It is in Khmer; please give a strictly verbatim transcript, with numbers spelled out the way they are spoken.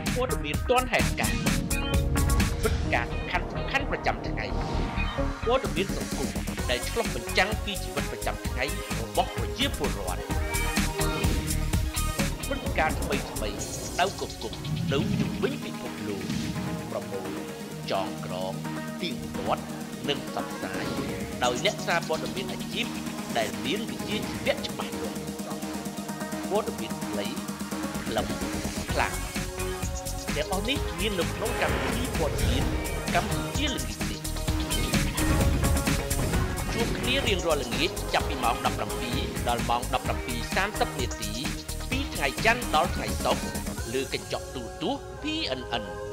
ព័ត៌មានទាន់ហេតុការណ៍ព្រឹត្តិការណ៍សំខាន់ៗប្រចាំថ្ងៃព័ត៌មានសង្គមដែលឆ្លុះបញ្ចាំងពីជីវិតប្រចាំថ្ងៃរបស់ប្រជាពលរដ្ឋព្រឹត្តិការណ៍ថ្មីៗដៅគប់គប់នៅជុំវិញពិភពលោកប្រមូលចងក្រងទៀងទាត់និងផ្សព្វផ្សាយដោយអ្នកសារព័ត៌មានអាជីពដែលមានវិជ្ជាជីវៈច្បាស់លាស់ព័ត៌មានខ្លីខ្លឹមខ្លាំងទាំងអស់នេះមាននៅក្នុងកម្មវិធីព័ត៌មានកម្ពុជាល្ងាចនេះជួបគ្នារៀងរាល់ល្ងាចចាប់ពីម៉ោងដប់ប្រាំពីរដល់ម៉ោងដប់ប្រាំពីរសាមសិបនាទីពីថ្ងៃច័ន្ទដល់ថ្ងៃសុក្រលើកញ្ចក់ទូរទស្សន៍ P N N